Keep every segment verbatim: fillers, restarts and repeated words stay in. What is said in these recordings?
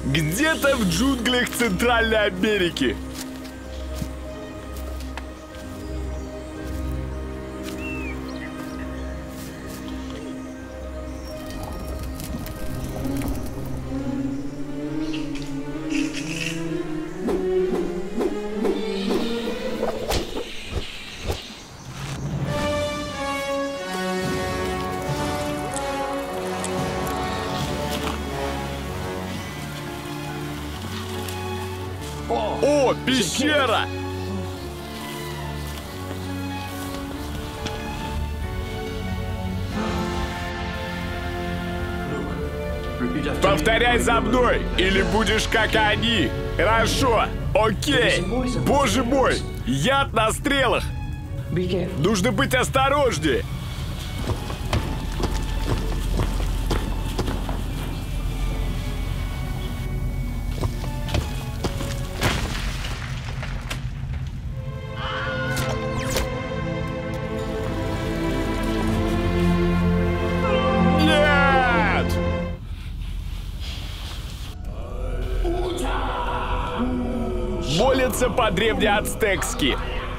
Где-то в джунглях Центральной Америки. О, пещера! Повторяй за мной, или будешь как они. Хорошо, окей. Боже мой, яд на стрелах. Нужно быть осторожнее. Молятся по-древнеацтекски.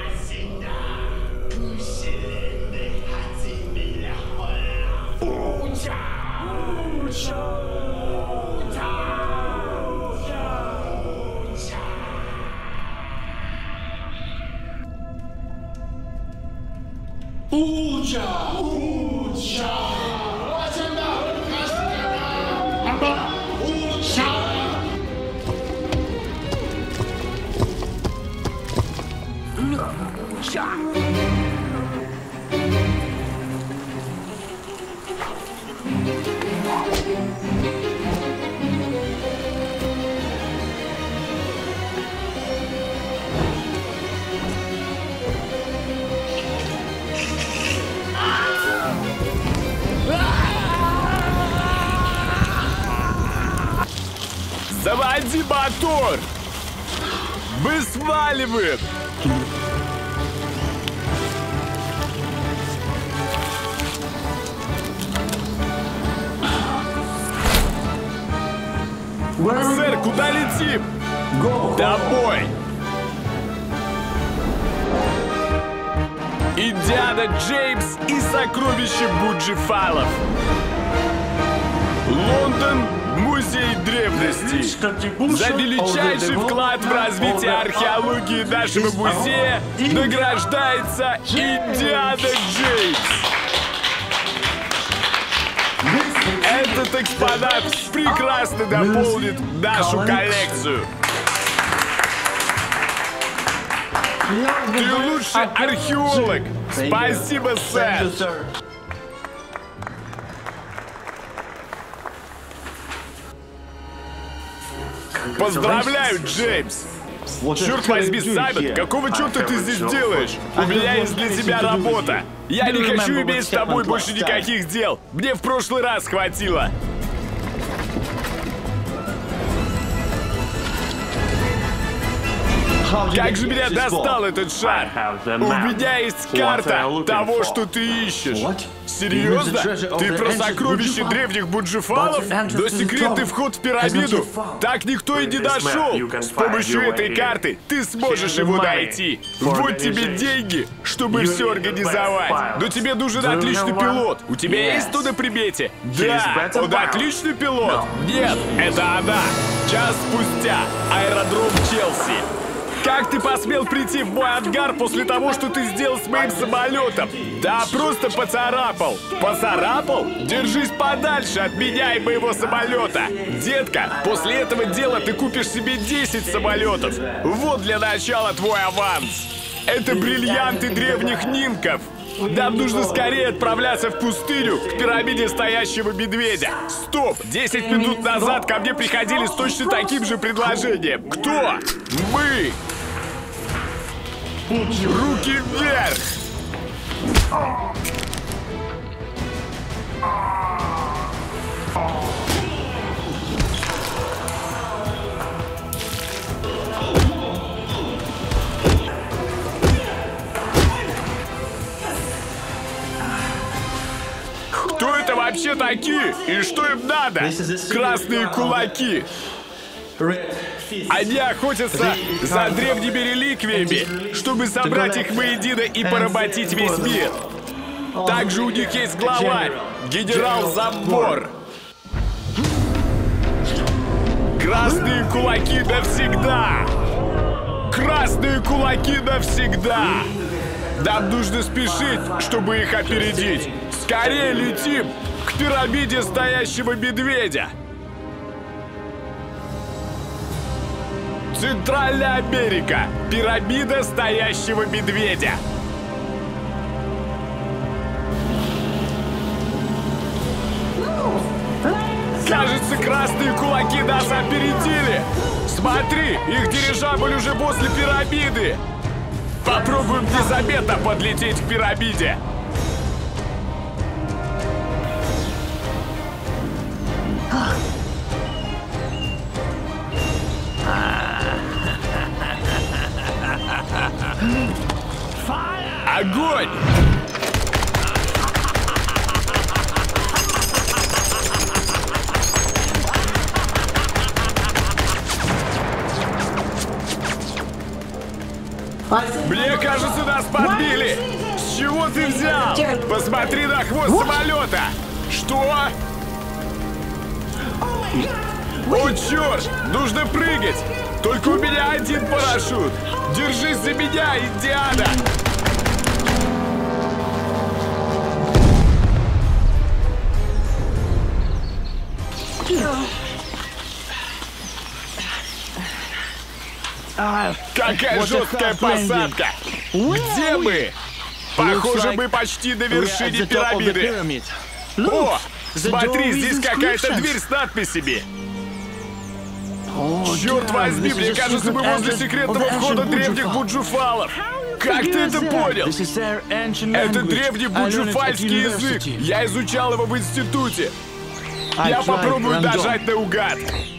Заводи мотор! Мы сваливаем! Сэр, куда летим? Домой! Индиана Джеймс и сокровища Буджифалов. Лондон, музей древностей. За величайший вклад в развитие археологии нашего музея награждается Индиана Джеймс. Этот экспонат прекрасно дополнит нашу коллекцию. Ты лучший археолог. Спасибо, сэр. Поздравляю, Джеймс! Черт возьми, Саймон, какого черта ты здесь делаешь? У меня есть для тебя работа. Я не хочу иметь с тобой больше никаких дел. Мне в прошлый раз хватило. Как же меня достал этот шар? У меня есть карта того, что ты ищешь. Серьезно? Ты про сокровища древних Буджифалов? Но секретный вход в пирамиду так никто и не нашел. С помощью этой карты ты сможешь его найти. Вот тебе деньги, чтобы все организовать. Но тебе нужен отличный пилот. У тебя есть кто на примете? Да, он отличный пилот. Нет, это она. Час спустя. Аэродром Челси. Как ты посмел прийти в мой ангар после того, что ты сделал с моим самолетом? Да, просто поцарапал. Поцарапал? Держись подальше от меня и моего самолета. Детка, после этого дела ты купишь себе десять самолетов. Вот для начала твой аванс. Это бриллианты древних нинков. Нам нужно скорее отправляться в пустыню, к пирамиде стоящего медведя. Стоп! десять минут назад ко мне приходили с точно таким же предложением. Кто? Мы! Руки вверх! Кто это вообще такие? И что им надо? Красные кулаки. Они охотятся за древними реликвиями, чтобы собрать их воедино и поработить весь мир. Также у них есть главарь, генерал Замбор. Красные кулаки навсегда! Красные кулаки навсегда! Нам нужно спешить, чтобы их опередить. Скорее летим к пирамиде стоящего медведя. Центральная Америка. Пирамида стоящего медведя. Кажется, красные кулаки нас опередили. Смотри, их дирижабль уже возле пирамиды. Попробуем незаметно подлететь к пирамиде. Огонь! Мне кажется, нас подбили! С чего ты взял? Посмотри на хвост самолета! Что? О, черт! Нужно прыгать! Только у меня один парашют! Держись за меня, Индиана! Какая жесткая посадка! Где мы? Похоже, мы почти на вершине пирамиды. О, смотри, здесь какая-то дверь с надписями. Черт возьми, мне кажется, мы возле секретного входа древних буджуфалов. Как ты это понял? Это древний буджуфальский язык. Я изучал его в институте. Я попробую нажать наугад.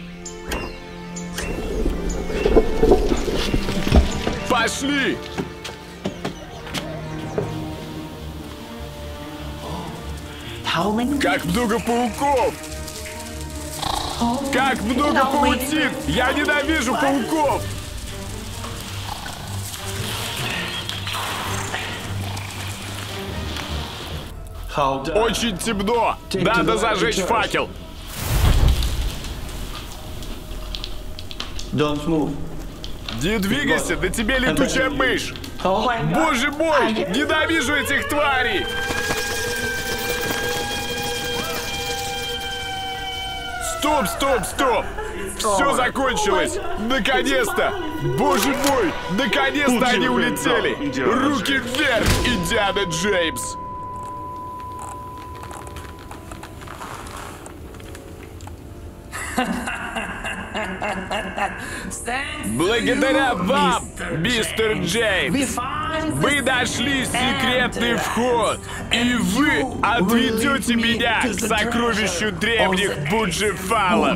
Пошли! Как много пауков! Как много паутин! Я ненавижу пауков! Очень темно! Надо зажечь факел! Не двигайся, на тебе летучая мышь! Боже мой! Ненавижу этих тварей! Стоп, стоп, стоп! Все закончилось! Наконец-то! Боже мой! Наконец-то они улетели! Руки вверх, Индиана Джеймс! Благодаря вам, мистер Джеймс, вы нашли секретный вход, и вы отведете меня к сокровищу древних буджуфалов.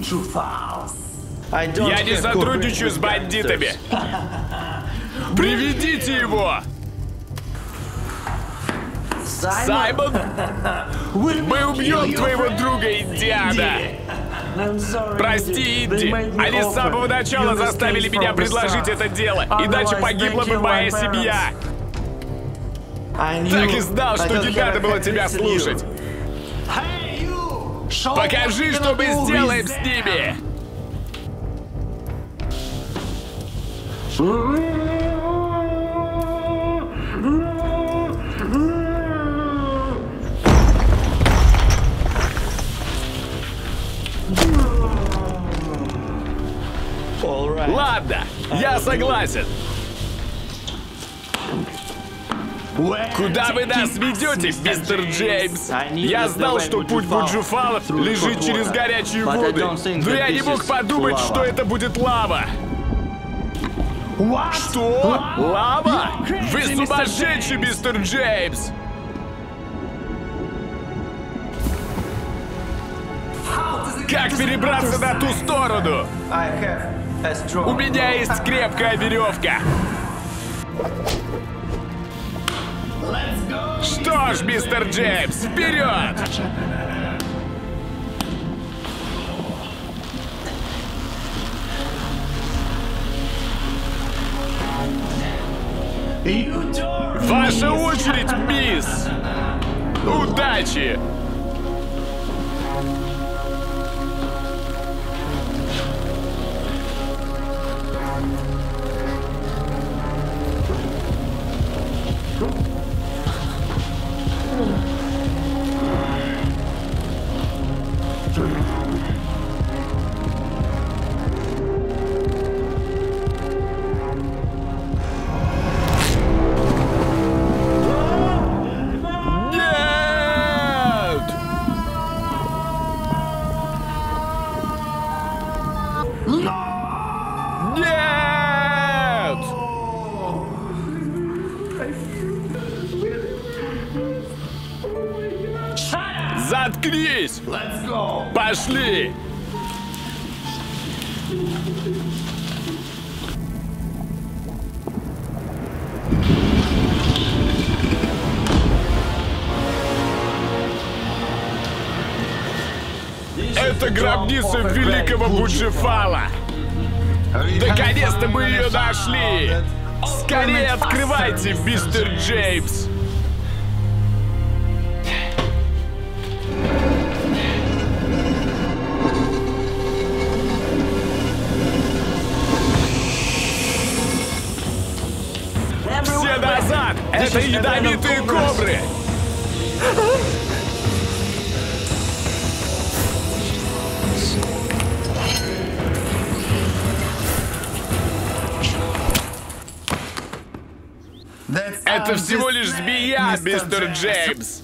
Я не сотрудничаю с бандитами. Приведите его! Саймон, мы убьем твоего друга, Индиана! Прости, Инди, они с самого начала заставили меня предложить это дело, иначе погибла бы моя семья. Так и знал, что не надо было тебя слушать. Покажи, что мы сделаем с ними. Ладно, я согласен. Куда вы нас ведете, мистер Джеймс? Я знал, что путь буджуфалов лежит через горячие воды, но я не мог подумать, что это будет лава. Что? Лава? Вы сумасшедший, мистер Джеймс! Как перебраться на ту сторону? У меня есть крепкая веревка. Что ж, мистер Джеймс, вперед! Ваша очередь, мисс! Удачи! Заткнись! Пошли! Это гробница великого Буджефала! Наконец-то мы ее нашли! Скорее открывайте, мистер Джеймс! Все назад! Это ядовитые кобры! Это всего лишь змея, мистер Джеймс!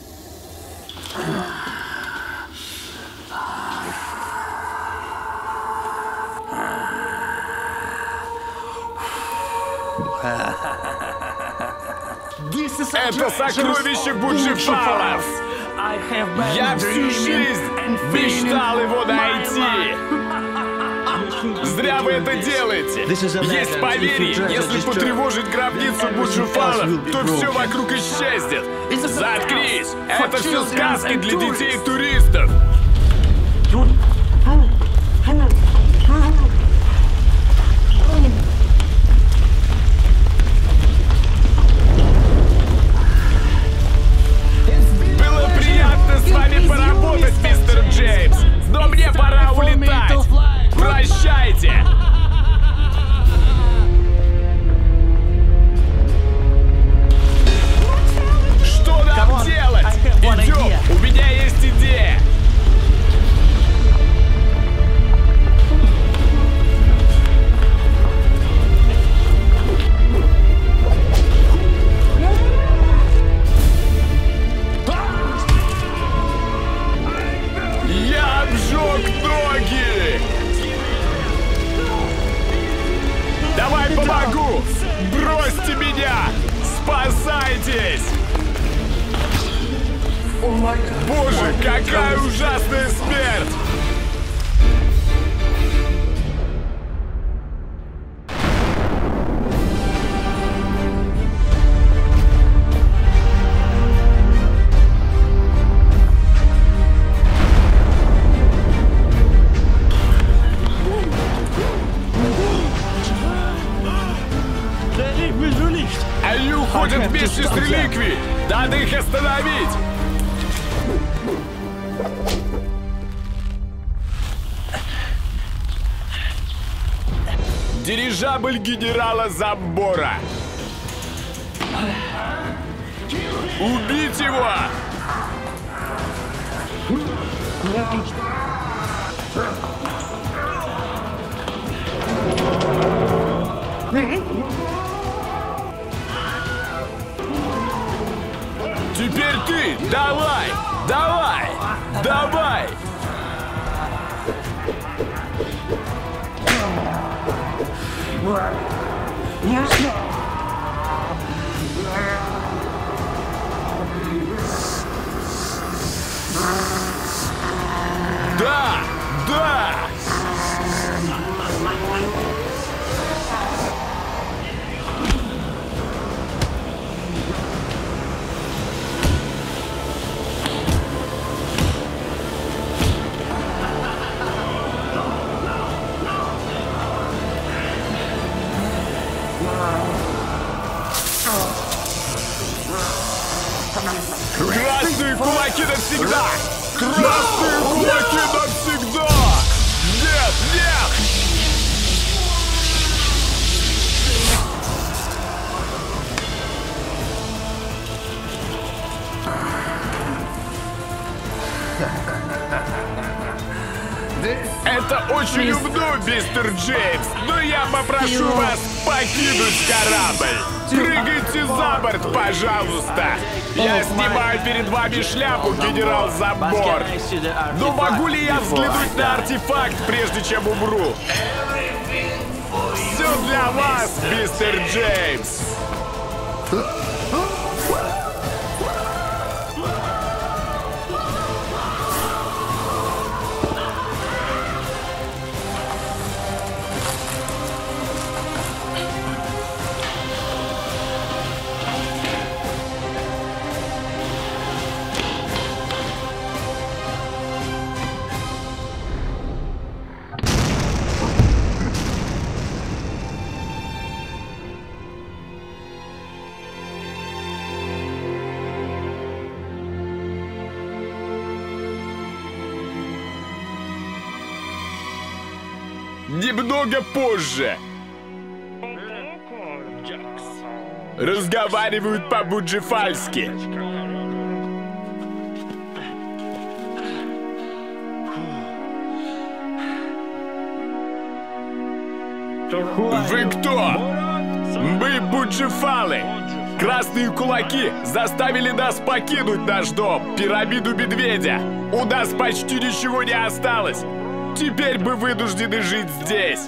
Это сокровище Буджефалов! Я всю жизнь мечтал его найти! Зря вы это делаете! Есть поверье, если потревожить гробницу Буджефалов, то все вокруг исчезнет! Заткнись! Это все сказки для детей и туристов! Было приятно с вами поработать, мистер Джеймс, но мне пора улетать! Прощайте! Что нам делать? Идем! У меня есть идея! Я обжег ноги! Давай помогу! Бросьте меня! Спасайтесь! Боже, какая ужасная смерть! Они уходят вместе с реликвией! Надо их остановить! Дирижабль генерала Замбора! Убить его! Теперь ты! Давай! Давай! Давай! Да! Да! Wow. навсегда! Красные кулаки навсегда! Нет, нет! Это очень умно, мистер Джеймс, но я попрошу вас покинуть корабль. Прыгайте за борт, пожалуйста. Я снимаю перед вами шляпу, генерал Забор. Но могу ли я взглянуть на артефакт, прежде чем умру? Все для вас, мистер Джеймс. Немного позже. Разговаривают по-буджифальски. Вы кто? Мы буджифалы. Красные кулаки заставили нас покинуть наш дом, пирамиду Медведя. У нас почти ничего не осталось. Теперь мы вынуждены жить здесь.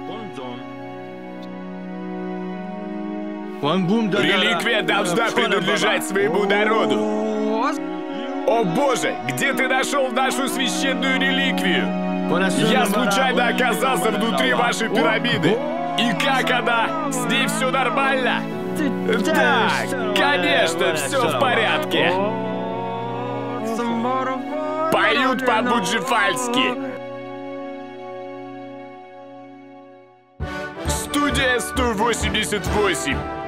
Реликвия должна принадлежать своему народу. О боже, где ты нашел нашу священную реликвию? Я случайно оказался внутри вашей пирамиды. И как она? С ней все нормально? Да, конечно, все в порядке. Поют по-буджифальски. Студия сто восемьдесят восемь.